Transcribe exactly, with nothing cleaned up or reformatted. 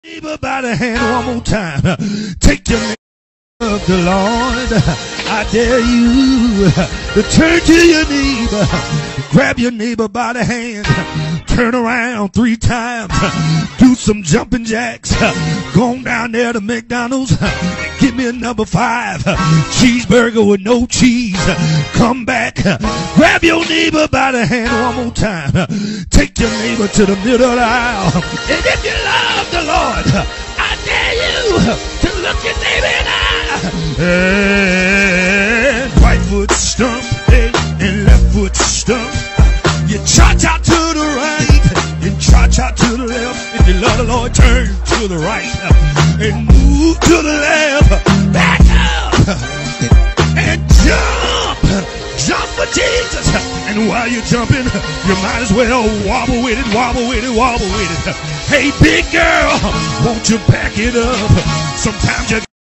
Neighbor by the hand one more time. Take your neighbor of the Lord. I dare you to turn to your neighbor. Grab your neighbor by the hand. Turn around three times. Do some jumping jacks. Go on down there to McDonald's. Give me a number five. Cheeseburger with no cheese. Come back. Grab your neighbor by the hand one more time. Take your neighbor to the middle of the aisle. And if you love the Lord, I dare you to look your neighbor in the eye. And right foot stump, hey, and left foot stump. You charge out to the right and charge out to the left. If you love the Lord, turn to the right and move to the left. Back up and jump. Jump for Jesus. And while you're jumping, you might as well wobble with it, wobble with it, wobble with it. Hey, big girl, won't you back it up? Sometimes you